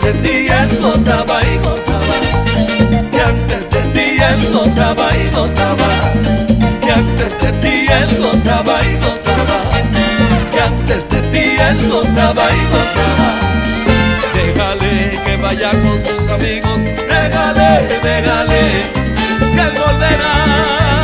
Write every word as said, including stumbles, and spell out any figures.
de ti él gozaba y gozaba, que antes de ti él gozaba y gozaba, que antes de ti él gozaba y gozaba, que antes de ti él gozaba y gozaba. Déjale que vaya con sus amigos, déjale, déjale que él volverá.